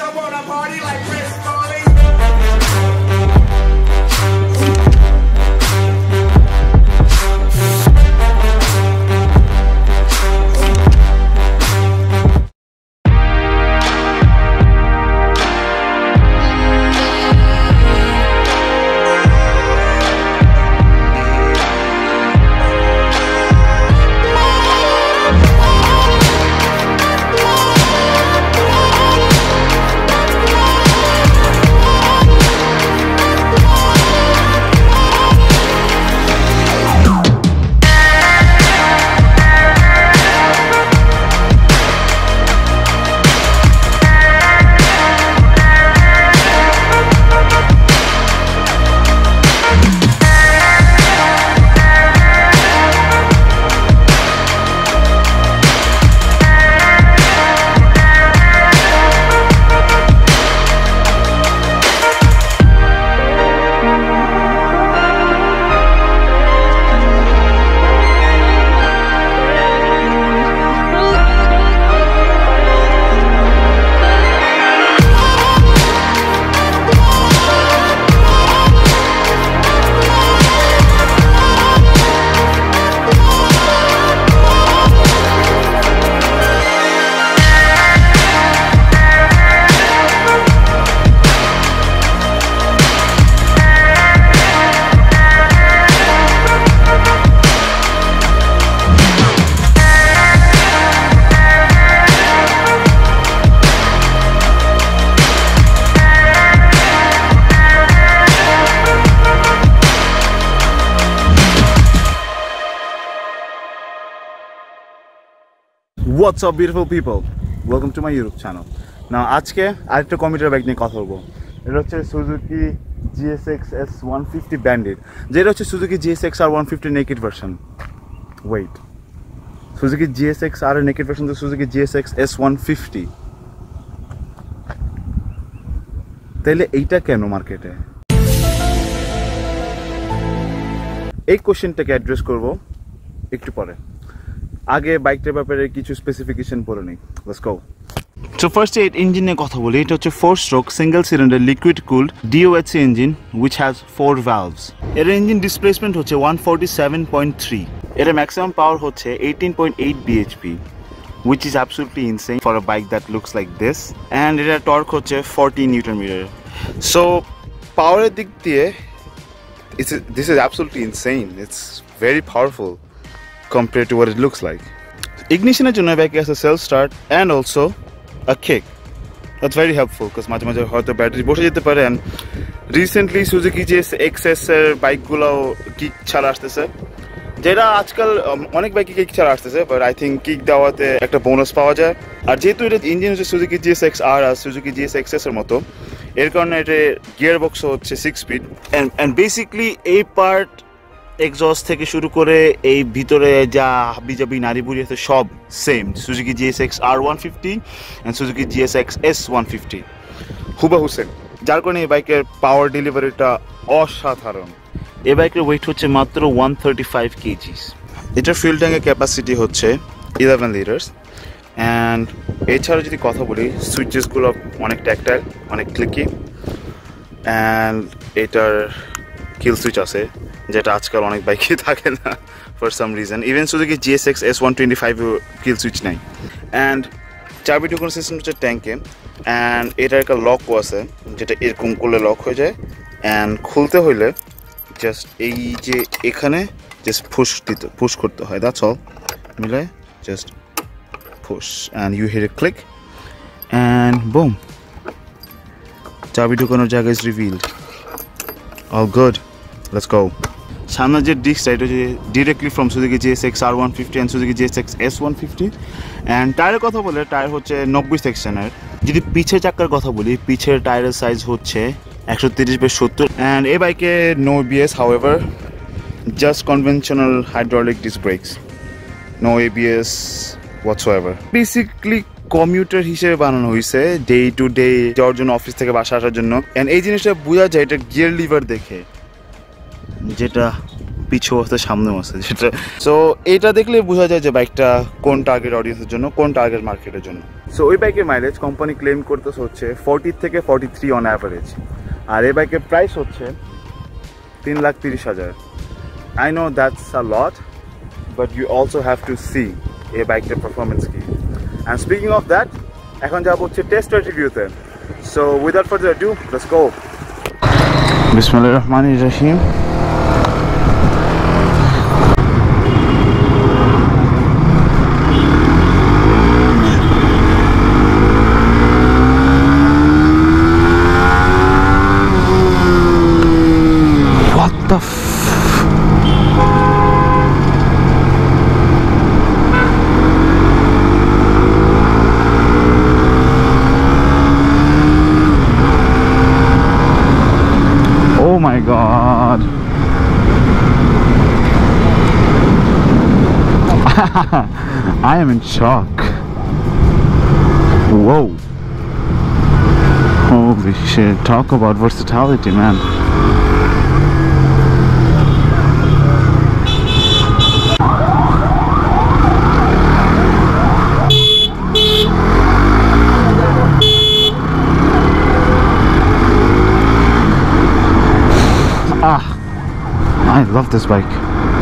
I wanna party like Chris Farley. What's up beautiful people, welcome to my YouTube channel. Now আজকে আরেকটা commuter bike নিয়ে কথা বলবো। এটা হচ্ছে Suzuki GSX S150 Bandit, যেটা হচ্ছে Suzuki GSX R150 naked version. Wait, Suzuki GSX R naked version তো Suzuki GSX S150, তাহলে এইটা কেন মার্কেটে? এই কোশ্চেনটাকে অ্যাড্রেস করব একটু পরে। আগে বাইকটার ব্যাপারে কিছু স্পেসিফিকেশন পড়ে নিই। Let's go. সো ফার্স্ট এর ইঞ্জিন নিয়ে কথা বলি। এটা হচ্ছে 4 stroke single cylinder liquid cooled DOHC engine which has 4 valves। এর ইঞ্জিন ডিসপ্লেসমেন্ট হচ্ছে 147.3। এর ম্যাক্সিমাম পাওয়ার হচ্ছে 18.8 bhp which is absolutely insane for a bike that looks like this, and এর টর্ক হচ্ছে 40 নিউটন মিটার। সো পাওয়ারের দিক দিয়ে this is absolutely insane. It's very powerful compared to what it looks like. Ignition এর জন্য বাইকে আছে self start and also a kick. That's very helpful because মাঝে মাঝে হয়তো ব্যাটারি বসে যেতে পারে, and recently Suzuki GSX এর বাইকগুলো কিক ছাড়া আসতেছে, যেটা আজকাল অনেক বাইকে কিক ছাড়া আসতেছে, বাট আই থিঙ্ক কিক দেওয়াতে একটা বোনাস পাওয়া যায়। আর যেহেতু এটা ইঞ্জিন হচ্ছে Suzuki GSX R আর Suzuki GSX S এর মতো, এর কারণে এটা গিয়ার বক্স হচ্ছে 6 স্পিড, and basically এই পার্ট এক্সস্ট থেকে শুরু করে এই ভিতরে যা হাবিজাবি নারীবুড়ি আছে সব same Suzuki GSX R150 and Suzuki GSX S150 হুবাহু সেম, যার কারণে এই বাইকের পাওয়ার ডেলিভারিটা অসাধারণ। এই বাইকের ওয়েট হচ্ছে মাত্র 135 kgs। এটার ফিউল ট্যাঙ্কের ক্যাপাসিটি হচ্ছে 11 লিটার্স, অ্যান্ড এছাড়া যদি কথা বলি সুইচেসগুলো অনেক ট্যাকটাইল, অনেক ক্লিকি, অ্যান্ড এটার কিল সুইচ আছে যেটা আজকাল অনেক বাইকে থাকে না for some reason. Even Suzuki GSX S125 kill switch নাই। অ্যান্ড চাবি ঢোকানোর সিস্টেম হচ্ছে ট্যাঙ্কে, অ্যান্ড এটার একটা লকও আছে যেটা এরকম করলে লক হয়ে যায়, অ্যান্ড খুলতে হইলে জাস্ট এই যে এখানে জাস্ট পুশ করতে হয়, দ্যাটস অল। মিলে just push and you hit a click and boom, চাবি ঢোকানোর জায়গা is revealed. All good, let's go. সামনের যে ডিস্কটা এটা হচ্ছে directly from Suzuki GSX R150 and Suzuki GSX S150, and টায়ারের কথা বলে টায়ার হচ্ছে 90 সেকশনের। যদি পিছের চাকার কথা বলি, পিছের টায়ারের সাইজ হচ্ছে 130/70, অ্যান্ড এই বাইকে no ABS, however just conventional hydraulic disc brakes, no ABS whatsoever. Basically commuter হিসেবে বানানো হয়েছে ডে টু ডে যাওয়ার জন্য, অফিস থেকে বাসা আসার জন্য, অ্যান্ড এই জিনিসটা বোঝা যায় এটা গিয়ার লিভার দেখে, যেটা পিছু আছে সামনেও আছে যেটা। সো এটা দেখলে বোঝা যায় যে বাইকটা কোন টার্গেট অডিয়েন্সের জন্য, কোন টার্গেট মার্কেটের জন্য। সো ওই বাইকের মাইলেজ কোম্পানি ক্লেম করতেছে হচ্ছে 40 থেকে 43 অন অ্যাভারেজ, আর এই বাইকের প্রাইস হচ্ছে 3,30,000। I know that's a lot, but you also have to see a bike's performance key. And speaking of that, এখন যাব হচ্ছে টেস্ট রিভিউতে। So without further ado, let's go. বিসমিল্লাহির রহমানির রহিম। What the Oh my god. I am in shock. Whoa. Holy shit. Talk about versatility, man. I love this bike.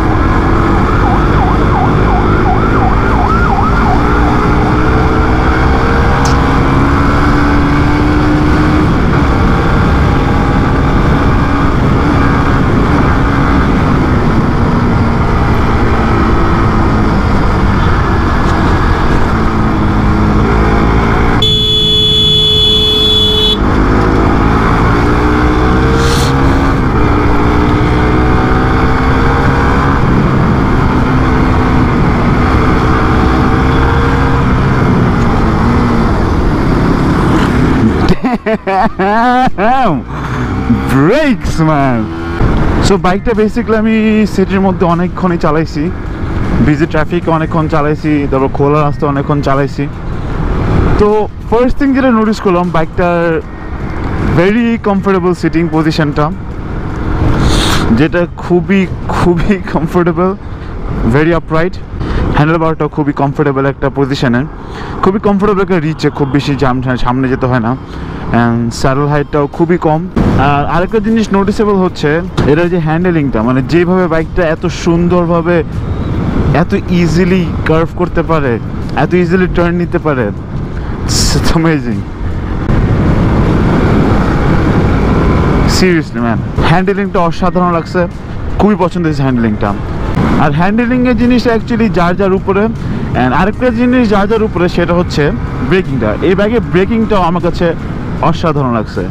Brakes, man. So বাইকটা basically আমি সিটির মধ্যে অনেকক্ষণই চালাইছি, বিজি ট্রাফিকে অনেকক্ষণ চালাইছি, তারপর খোলা রাস্তা অনেকক্ষণ চালাইছি। তো ফার্স্ট থিং যেটা নোটিস করলাম, বাইকটার ভেরি কমফোর্টেবল সিটিং পজিশনটা, যেটা খুবই খুবই কমফোর্টেবল, ভেরি আপরাইট। হ্যান্ডেলবারটাও খুবই কমফোর্টেবল একটা পজিশনে, খুবই কমফোর্টেবল একটা রিচে, খুব বেশি সামনে যেতে হয় না। অ্যান্ড স্যাডেল হাইটটাও খুবই কম। আর আরেকটা জিনিস নোটিসেবল হচ্ছে এটার যে হ্যান্ডেলিংটা, মানে যেভাবে বাইকটা এত সুন্দরভাবে এত ইজিলি কার্ভ করতে পারে, এত ইজিলি টার্ন নিতে পারে, ইটস অ্যামেজিং। সিরিয়াসলি ম্যান, হ্যান্ডেলিংটা অসাধারণ লাগছে, খুবই পছন্দ হয়েছে হ্যান্ডেলিংটা। আর হ্যান্ডেলিংয়ের জিনিসটা অ্যাকচুয়ালি যার উপরে। অ্যান্ড আরেকটা জিনিস যার উপরে, সেটা হচ্ছে ব্রেকিংটা। এই বাইকের ব্রেকিংটাও আমার কাছে অসাধারণ লাগছে।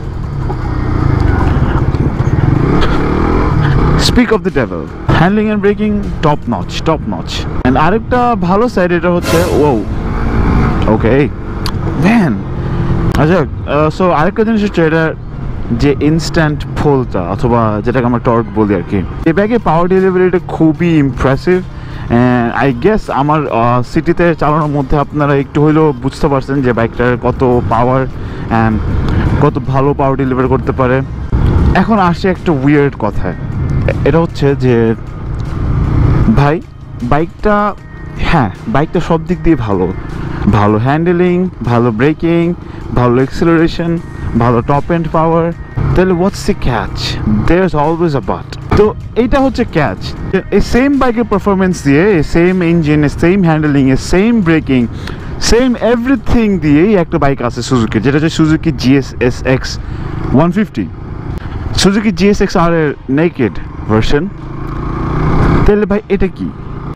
Speak of the devil, handling and braking top notch. And আরেকটা ভালো সাইড এটা হচ্ছে, ও ওকে ম্যান। আচ্ছা, সো আরেকটা জিনিস হচ্ছে এটা যে ইনস্ট্যান্ট ফোলটা, অথবা যেটাকে আমরা টর্ক বলি আর কি, এই ব্যাগের পাওয়ার ডেলিভারিটা খুবই ইমপ্রেসিভ। আই গেস আমার সিটিতে চালানোর মধ্যে আপনারা একটু হলেও বুঝতে পারছেন যে বাইকটার কত পাওয়ার অ্যান্ড কত ভালো পাওয়ার ডেলিভারি করতে পারে। এখন আসে একটা উইয়ার্ড কথায়, এটা হচ্ছে যে ভাই বাইকটা, হ্যাঁ বাইকটা সব দিক দিয়ে ভালো, ভালো হ্যান্ডেলিং, ভালো ব্রেকিং, ভালো এক্সেলারেশন, ভালো টপ এন্ড পাওয়ার, তাহলে what's the catch? There is always a but. তো এইটা হচ্ছে ক্যাচ। এই সেম বাইকের পারফরমেন্স দিয়ে, same engine, same handling, same braking, same everything দিয়েই একটা বাইক আছে সুজুকি, যেটা হচ্ছে সুজুকি GSX 150, সুজুকি GSX-R এর নেকেড ভার্সন। তাহলে ভাই এটা কি?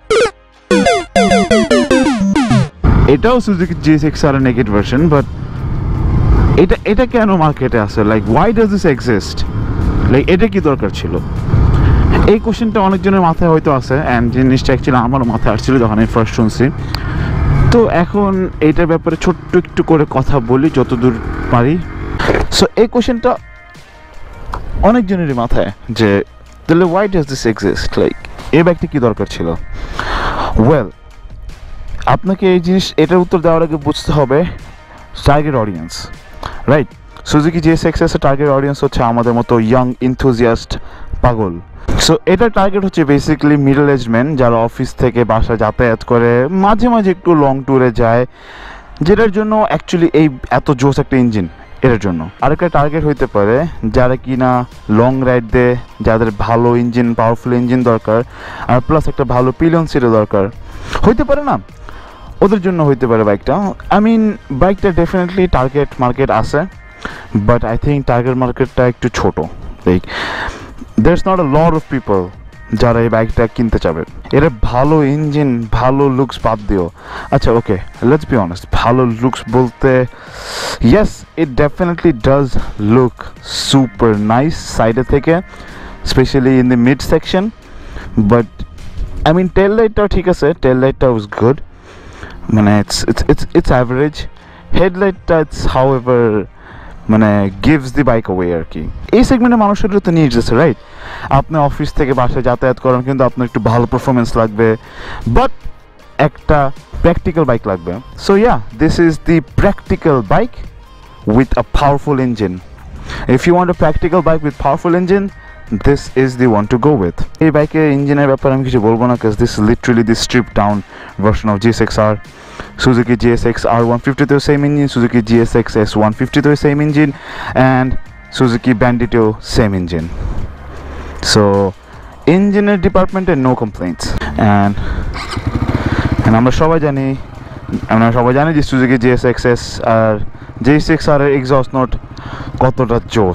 এটাও সুজুকি GSX-R এর নেকেড ভার্সন, বাট এটা কেন মার্কেটে আছে? Like why does this exist? Like এটা কি দরকার ছিল? এই কোশ্চেনটা অনেকজনের মাথায় হয়তো আছে, অ্যান্ড জিনিসটা অ্যাকচুয়ালি আমারও মাথায় আসছিল যখন আমি ফার্স্ট শুনছি। তো এখন এইটার ব্যাপারে ছোট্ট একটু করে কথা বলি যতদূর পারি। সো এই কোশ্চেনটা অনেকজনেরই মাথায়, যে তাহলে why does this exist? Like এই ব্যাগটি কি দরকার ছিল? ওয়েল, আপনাকে এই জিনিস, এটার উত্তর দেওয়ার আগে বুঝতে হবে target audience, right? Suzuki GSX-R target audience হচ্ছে আমাদের মতো ইয়াং ইনথুজিয়াস্ট পাগল। সো এটার টার্গেট হচ্ছে বেসিক্যালি মিডল এজ ম্যান যারা অফিস থেকে বাসা যাতায়াত করে, মাঝে মাঝে একটু লং ট্যুরে যায়, যেটার জন্য অ্যাকচুয়ালি এই এত জোস একটা ইঞ্জিন এটার জন্য। আরেকটা টার্গেট হইতে পারে যারা কিনা লং রাইড দেয়, যাদের ভালো ইঞ্জিন, পাওয়ারফুল ইঞ্জিন দরকার, আর প্লাস একটা ভালো পিলিয়ন সিটও দরকার, হইতে পারে না, ওদের জন্য হইতে পারে বাইকটা। আই মিন বাইকটা ডেফিনেটলি টার্গেট মার্কেট আছে, বাট আই থিঙ্ক টার্গেট মার্কেটটা একটু ছোট। Like there's not a lot of people যারা এই বাইকটা কিনতে চাবে। এর ভালো ইঞ্জিন, ভালো লুকস বাদ দিও, আচ্ছা ওকে লেটস বি অনেস্ট, ভালো লুকস বলতে yes it definitely does look super nice সাইডে থেকে, specially in the mid section, but I mean tail লাইটটাও ঠিক আছে, টেল লাইটটা ওয়াজ গুড, মানে ইটস অ্যাভারেজ। হেডলাইটটা ইটস হাউ এভার মানে গিভস দি বাইক অ্যাওয়ে আর কি। এই সেগমেন্টের মানুষের তো নিডস আছে, রাইট? আপনি অফিস থেকে বাসায় যাতায়াত করেন, কিন্তু আপনার একটু ভালো পারফরমেন্স লাগবে, বাট একটা প্র্যাকটিক্যাল বাইক লাগবে। So yeah, this is the practical bike with a powerful engine. If you want a practical bike with powerful engine, this is the one to go with. এই বাইকের ইঞ্জিনের ব্যাপারে আমি কিছু বলবো না, কারণ this is literally the stripped down version of GSX-R. Suzuki GSX-R 150 তেও same engine, Suzuki GSX S 150 তেও সেম ইঞ্জিন, and Suzuki Banditeও সেম ইঞ্জিন। So ইঞ্জিনের ডিপার্টমেন্টে নো কমপ্লেইন্টস, and আমরা সবাই জানি যে Suzuki GSX S আর GSX-R এর এক্সস্ট নোট কতটা জোস।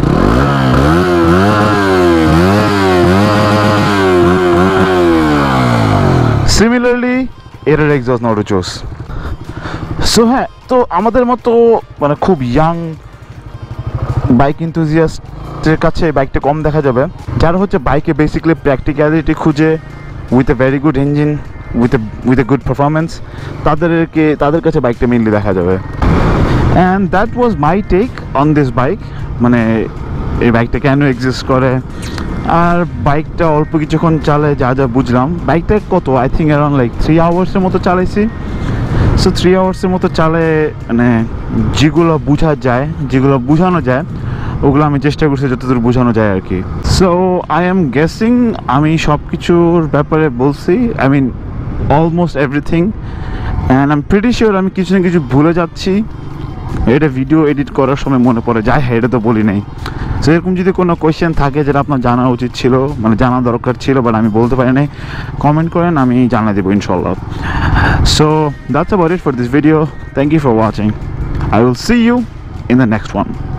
সিমিলারলি এটার এক্সস্ট নোটও জোস। সো হ্যাঁ, তো আমাদের মতো মানে খুব ইয়াং বাইক এনথুজিয়াস্টের কাছে বাইকটা কম দেখা যাবে। যারা হচ্ছে বাইকে বেসিক্যালি প্র্যাকটিক্যালিটি খুঁজে with a very good engine, with a good performance, তাদের কাছে বাইকটা মেনলি দেখা যাবে। And that was my take on this bike, মানে এই বাইকটা কেন এক্সিস্ট করে, আর বাইকটা অল্প কিছুক্ষণ চালায় যা যা বুঝলাম। বাইকটা কত, আই থিঙ্ক অ্যারাউন্ড লাইক 3 আওয়ার্সের মতো চালাইছি। সো 3 আওয়ার্সের মতো চালে মানে যেগুলো বোঝানো যায় ওগুলো আমি চেষ্টা করছি যতদূর বোঝানো যায় আর কি। সো আই এম গেসিং আমি সব কিছুর ব্যাপারে বলছি, I mean almost everything, and I am pretty sure আমি কিছু না কিছু ভুলে যাচ্ছি। এটা ভিডিও এডিট করার সময় মনে পড়ে যায়, হ্যাঁ এটা তো বলি নাই। সো এরকম যদি কোনো কোয়েশ্চেন থাকে যেটা আপনার জানা উচিত ছিল, মানে জানা দরকার ছিল, বাট আমি বলতে পারি নাই, কমেন্ট করেন, আমি জানা দেবো ইনশাল্লাহ। So that's about it for this video. Thank you for watching. I will see you in the next one.